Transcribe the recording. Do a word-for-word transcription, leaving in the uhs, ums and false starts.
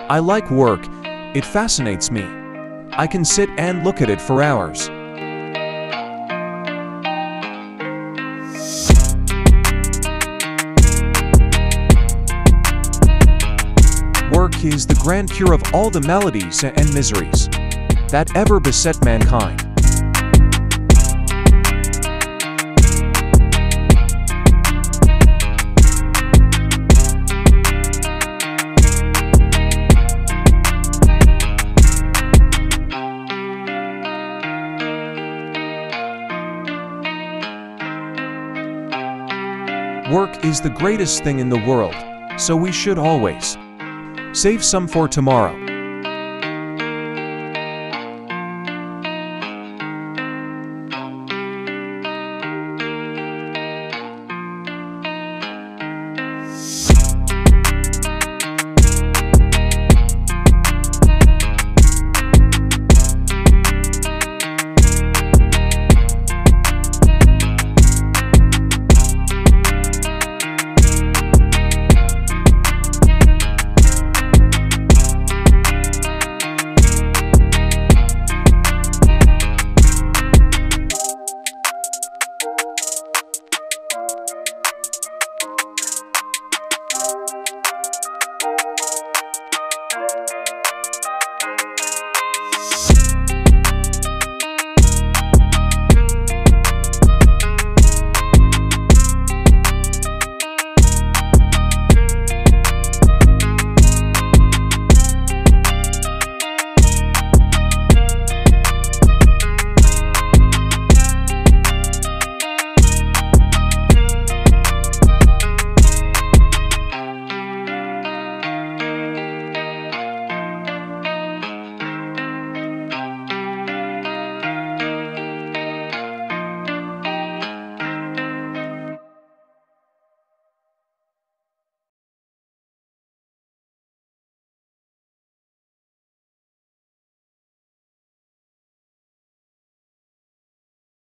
I like work. It fascinates me. I can sit and look at it for hours. Work is the grand cure of all the maladies and miseries that ever beset mankind. Work is the greatest thing in the world, so we should always save some for tomorrow.